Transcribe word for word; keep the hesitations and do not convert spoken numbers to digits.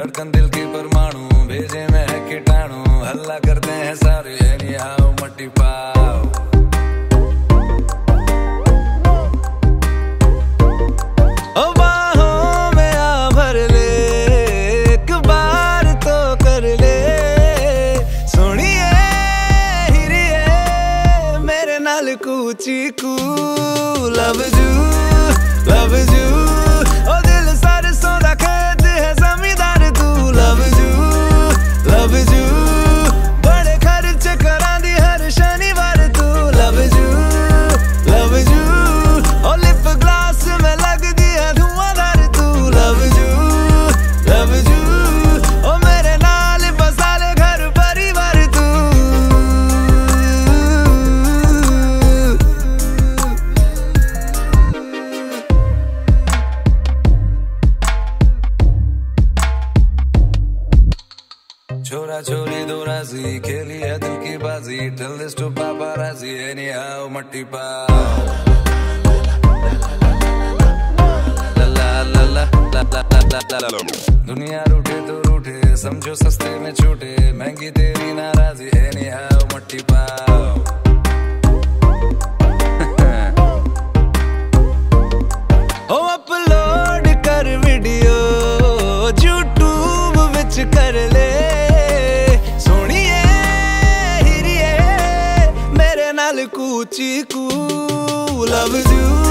धड़कन दिल की परमाणु, भेजे में है कीटाणु, हल्ला करते हैं सारे एनी हाउ मट्टी पाओ। ओ बाहों में आ भर ले, एक बार तो कर ले, सुनिए हिरिए मेरे नाल कूची कू। लव यू लव यू ओ दिल सारे सोदा खेत है जमींदार तू। लव यू लव यू बड़े खर्च करा दी हर शनिवार तू। लव यू लव यू ओ लिप ग्लास में लग दिया धुआंधार तू। लव यू लव यू ओ मेरे नाल बसा ले घर परिवार तू। छोरा छोरी दो राजी, खेली है दिल की बाजी, tell this to paparazzi anyhow मट्टी पाओ। ला ला ला ला ला ला ला ला। दुनिया रूठे तो रूठे, समझो सस्ते में छूटे, महंगी तेरी नाराजी एनी हाउ मट्टी पाओ। ओ अपलोड कर वीडियो यूट्यूब विच कर ले, कूची कू। Love you